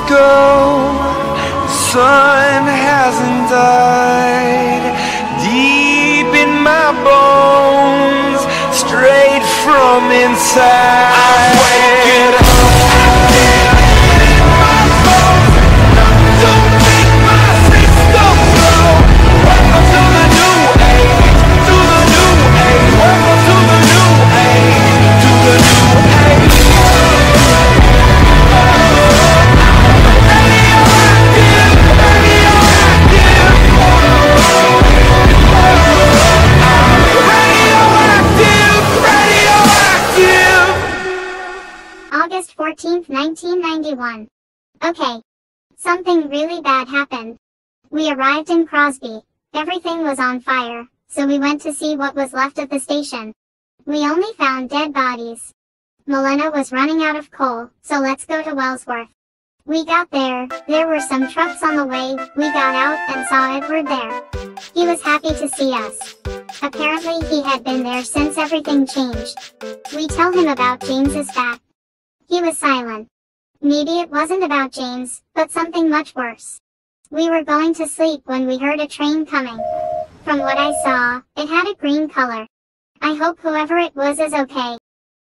go, the sun hasn't died. Deep in my bones, straight from inside. I'm waking up. August 14th, 1991. Okay. Something really bad happened. We arrived in Crosby. Everything was on fire, so we went to see what was left of the station. We only found dead bodies. Milena was running out of coal, so let's go to Wellsworth. We got there were some trucks on the way, we got out and saw Edward there. He was happy to see us. Apparently he had been there since everything changed. We tell him about James's fact. He was silent. Maybe it wasn't about James, but something much worse. We were going to sleep when we heard a train coming. From what I saw, it had a green color. I hope whoever it was is okay.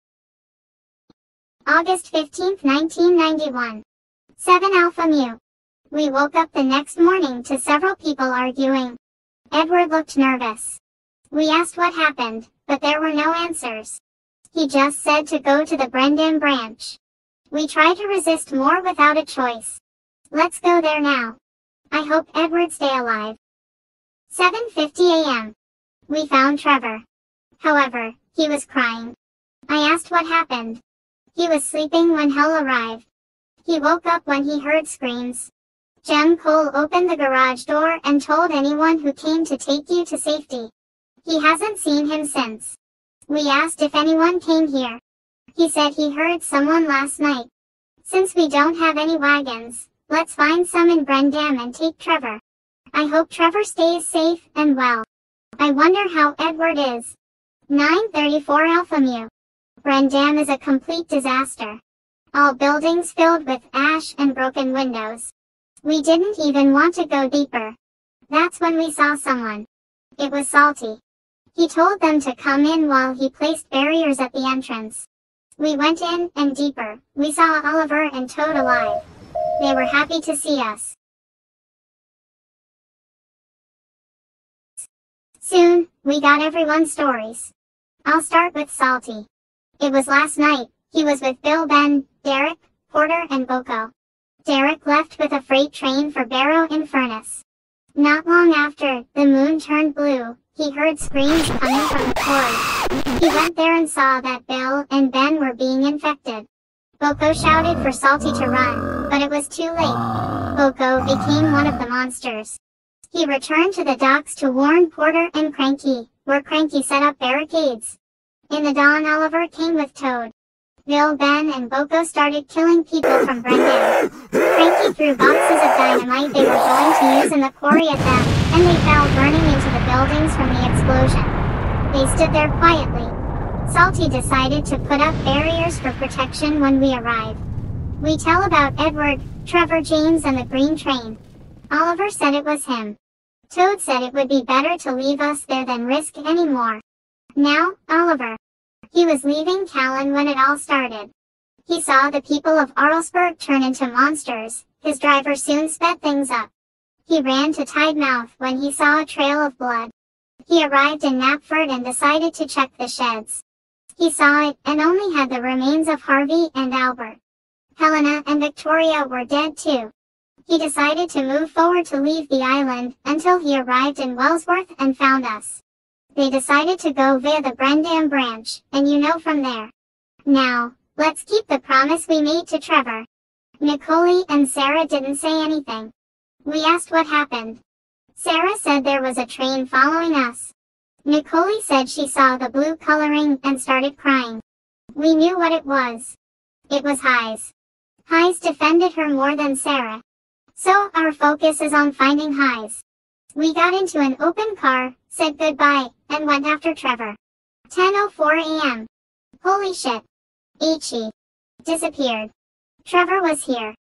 August 15th, 1991. 7 Alpha Mu. We woke up the next morning to several people arguing. Edward looked nervous. We asked what happened, but there were no answers. He just said to go to the Brendan branch. We tried to resist more without a choice. Let's go there now. I hope Edward stay alive. 7:50 a.m. We found Trevor. However, he was crying. I asked what happened. He was sleeping when Hell arrived. He woke up when he heard screams. Jem Cole opened the garage door and told anyone who came to take you to safety. He hasn't seen him since. We asked if anyone came here. He said he heard someone last night. Since we don't have any wagons, let's find some in Brendan and take Trevor. I hope Trevor stays safe and well. I wonder how Edward is. 9:34 Alpha Mu. Brendan is a complete disaster. All buildings filled with ash and broken windows. We didn't even want to go deeper. That's when we saw someone. It was Salty. He told them to come in while he placed barriers at the entrance. We went in, and deeper, we saw Oliver and Toad alive. They were happy to see us. Soon, we got everyone's stories. I'll start with Salty. It was last night. He was with Bill, Ben, Derek, Porter and Boko. Derek left with a freight train for Barrow-in-Furness. Not long after, the moon turned blue. He heard screams coming from the quarry. He went there and saw that Bill and Ben were being infected. Boko shouted for Salty to run, but it was too late. Boko became one of the monsters. He returned to the docks to warn Porter and Cranky, where Cranky set up barricades. In the dawn, Oliver came with Toad. Bill, Ben and Boko started killing people from Brendan. Cranky threw boxes of dynamite they were going to use in the quarry at them, and they fell burning into the buildings from the explosion. They stood there quietly. Salty decided to put up barriers for protection when we arrived. We tell about Edward, Trevor, James and the green train. Oliver said it was him. Toad said it would be better to leave us there than risk any more. Now, Oliver. He was leaving Callan when it all started. He saw the people of Arlsburg turn into monsters. His driver soon sped things up. He ran to Tidemouth when he saw a trail of blood. He arrived in Knapford and decided to check the sheds. He saw it, and only had the remains of Harvey and Albert. Helena and Victoria were dead too. He decided to move forward to leave the island, until he arrived in Wellsworth and found us. They decided to go via the Brendan branch, and you know from there. Now, let's keep the promise we made to Trevor. Nicole and Sarah didn't say anything. We asked what happened. Sarah said there was a train following us. Nicole said she saw the blue coloring and started crying. We knew what it was. It was Heise. Heise defended her more than Sarah. So, our focus is on finding Heise. We got into an open car, said goodbye, and went after Trevor. 10:04 a.m. Holy shit. He disappeared. Trevor was here.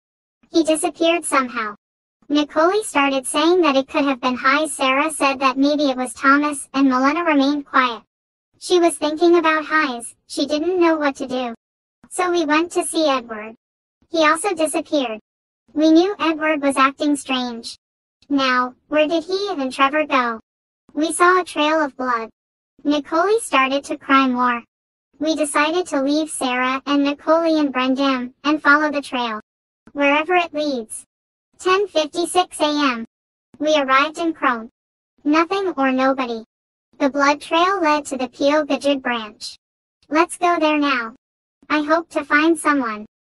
He disappeared somehow. Nicole started saying that it could have been Hayes. Sarah said that maybe it was Thomas, and Milena remained quiet. She was thinking about Hayes. She didn't know what to do. So we went to see Edward. He also disappeared. We knew Edward was acting strange. Now, where did he and Trevor go? We saw a trail of blood. Nicole started to cry more. We decided to leave Sarah and Nicole and Brendan and follow the trail. Wherever it leads. 10:56 a.m. We arrived in Crone. Nothing or nobody. The blood trail led to the Pio Gajud branch. Let's go there now. I hope to find someone.